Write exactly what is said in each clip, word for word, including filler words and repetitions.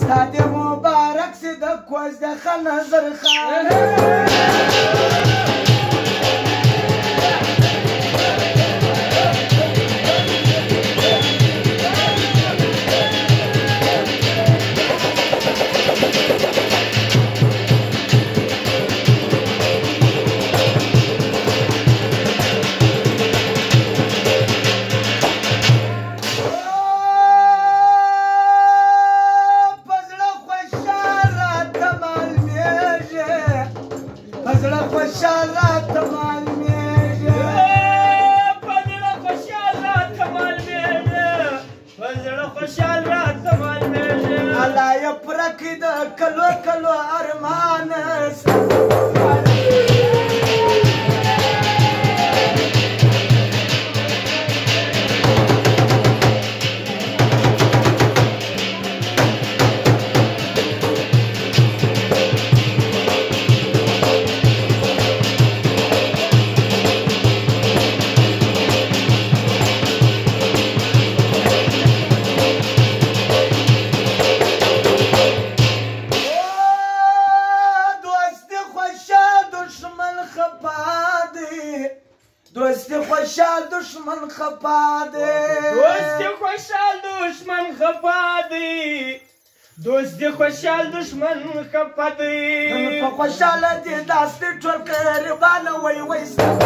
ستا دې مبارک سي د کوز د ښه نظر خان کلو کلو ارمان دوستی خوشحال دشمن خفا دی دوستی خوشحال دشمن خفا دی دوستی خوشحال دشمن خفا دی په خوشحاله دي داسې ټول قربانه وای وای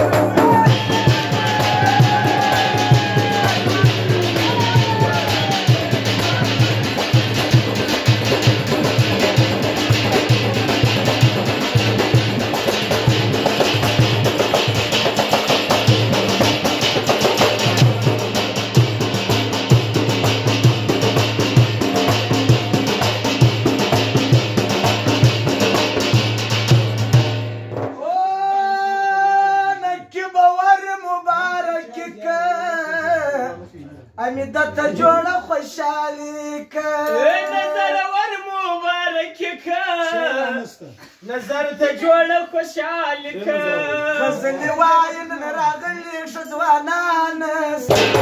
امیدته جوړه خوشحالي که نظر ور مبارک که نظر ته جوړه خوشحالي که غزلې وایي نن راغلي ښه ځوانان